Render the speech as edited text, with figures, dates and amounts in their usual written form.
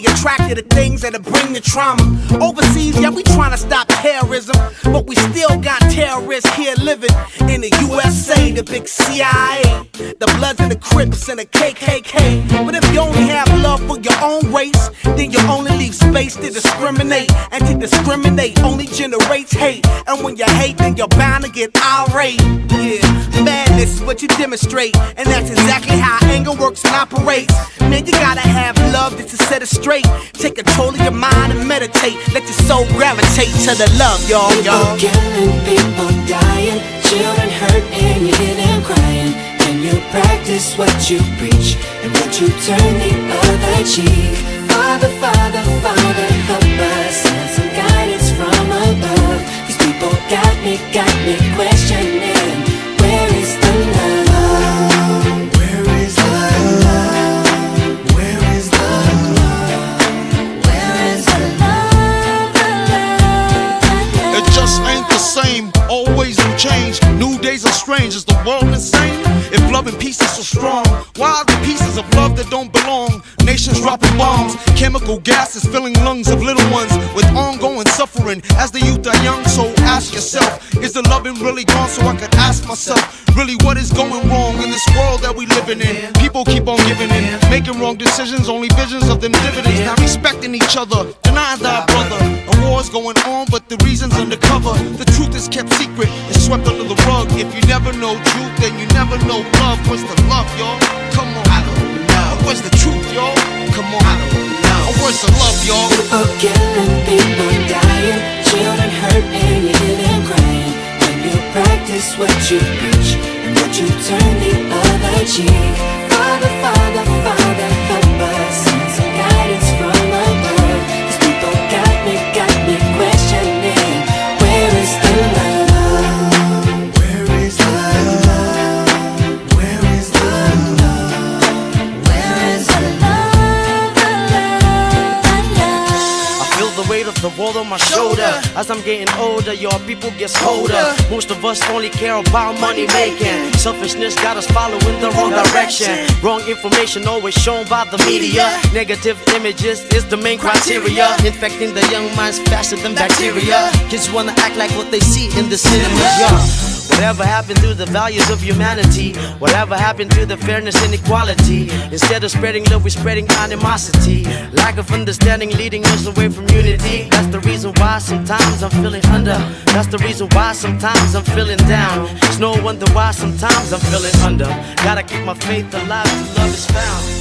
attracted to things that'll bring the trauma. Overseas, yeah, we trying to stop terrorism, but we still got terrorists here living in the USA, the big CIA, the Bloods and the Crips and the KKK. But if you only have love for your own race, then you only leave space to discriminate. And to discriminate only generates hate. And when you hate, then you're bound to get irate. Yeah, madness is what you demonstrate, and that's exactly how anger works and operates. Man, you gotta have love just to set it straight. Take control of your mind and meditate. Let your soul gravitate to the love, y'all. People killing, people dying, children hurt and you hear them crying. Can you practice what you preach and would you turn the other cheek? Father, Father, Father, help us, send some guidance from above. These people got me questioning, where is the love? Where is the love? Where is the love? Where is the love? It just ain't the same, always new change. New days are strange, is the world insane? If love and peace is so strong, why are the pieces of love that don't belong? Nations dropping bombs, chemical gases filling lungs of little ones with ongoing suffering as the youth are young. So ask yourself, is the loving really gone? So I could ask myself, really what is going wrong in this world that we living in? People keep on giving in, making wrong decisions, only visions of them dividends. Not respecting each other, denying thy brother. A war's going on, but the reason's undercover. The truth is kept secret, it's swept under the rug. If you never know truth, then you never know love. Where's the love, y'all? Come on, I don't know. Where's the truth, y'all? Come on, I don't know. Where's the love, y'all? People killing, people dying, children hurt and you hear them crying. When you practice what you preach and would you turn the other cheek? Father, Father, Father, help us, send some guidance from above. These people got me questioning, where is the love? Where is the love? Where is the love? Where is the love? I feel the weight of the world on my shoulder. As I'm getting older, your people gets colder. Most of us only care about money making. Selfishness got us following the wrong direction. Wrong information always shown by the media. Negative images is the main criteria, infecting the young minds faster than bacteria. Kids wanna act like what they see in the cinema. Whatever happened to the values of humanity? Whatever happened to the fairness and equality? Instead of spreading love, we're spreading animosity. Lack of understanding leading us away from unity. That's the reason why sometimes I'm feeling under. That's the reason why sometimes I'm feeling down. It's no wonder why sometimes I'm feeling under. Gotta keep my faith alive till love is found.